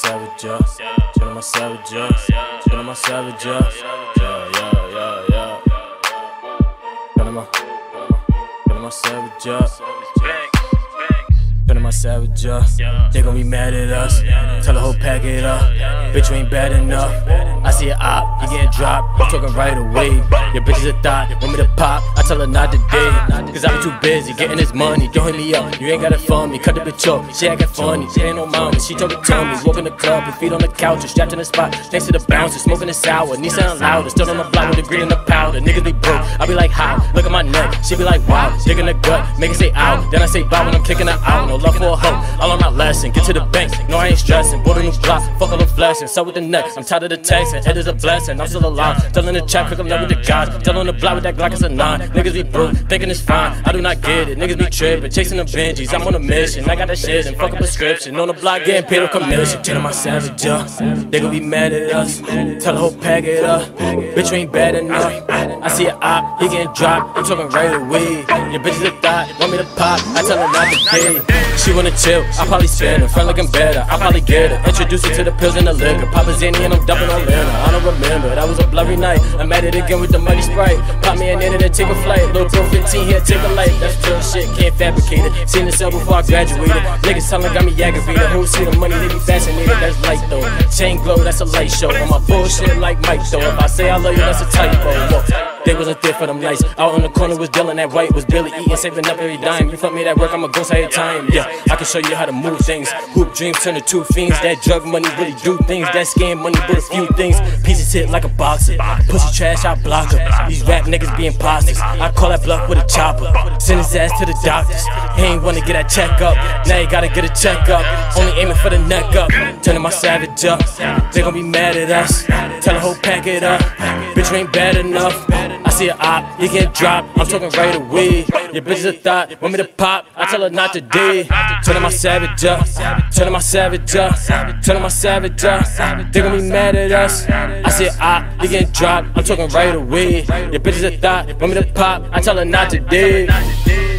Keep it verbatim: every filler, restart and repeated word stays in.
savage, yeah. Turn my savage, yeah. Turn my savage, yeah. Yeah, yeah, yeah, yeah. Turn my, turn my savage, yeah. Turn my savage, yeah. They gon' be mad at us. Tell the whole pack it up. Bitch, you ain't bad enough. I see a op, you getting dropped. I'm talking right away. Your bitch is a thought, want me to pop. I tell her not today, cause I be too busy getting this money. Don't hit me up, you ain't got it for me. Cut the bitch up, she acting funny. She ain't no mama, she told me tell me. Walk in the club, with feet on the couch, and strapped in the spot next to the bouncer, smoking the sour. Knee sound louder, still on the block with the green and the powder. Niggas be broke, I be like how? Look at my neck, she be like wow. Dig in the gut, make it say out. Then I say bye when I'm kicking her out. No love for a hoe, all on my lesson. Get to the bank, no I ain't stressing. Bought a new block, fuck all the flashing. So with the next, I'm tired of the text, and it is a blessing. I'm still alive, telling the chat, quick I'm never the guys. Telling the block with that Glock is a nine. Niggas be broke, thinking it's fine. I do not get it, niggas be tripping, chasing the Benjis. I'm on a mission, I got that shit and fuck a prescription. On the block getting paid on commission. Turn my savage up, they gon' be mad at us. Tell the whole pack it up, bitch you ain't bad enough. I see a op, he getting dropped, I'm talking right away. Your bitch is a thought, want me to pop, I tell her not to pay. She wanna chill, I probably spend her, friend looking better, I probably get her. Introduce her to the pills and the liquor, Papa Zany and I'm dumping on Lena. I don't remember, that was a blurry night. I'm at it again with the muddy Sprite. Pop me an internet, take a flight. Little girl fifteen here, take a light. That's real shit, can't fabricate it. Seen the cell before I graduated. Niggas telling got me aggravated. Who see the money, they be fascinated. That's light though. Chain glow, that's a light show. On my bullshit like Mike though. If I say I love you, that's a typo. Whoa. They wasn't there for them lights. Out on the corner was Dylan, that white was Billy eating, saving up every dime. You fuck me that work, I'm a ghost every time. Yeah, I can show you how to move things. Hoop dreams turn to two fiends. That drug money really do things. That scam money but a few things. Pieces hit like a boxer. Pussy trash, I block her. These rap niggas be imposters. I call that bluff with a chopper. Send his ass to the doctors. He ain't wanna get that checkup. Now you gotta get a checkup. Only aiming for the neck up. Turning my savage up. They gon' be mad at us. Tell the whole pack it up. Bitch, you ain't bad enough. I see a op, he get dropped, I'm talking right away. Your bitch is a thought, want me to pop, I tell her not today. Turning my savage up, turning my savage up, turning my savage up. They gon' be mad at us. I see a op, he get dropped, I'm talking right away. Your bitch is a thought, want me to pop, I tell her not today.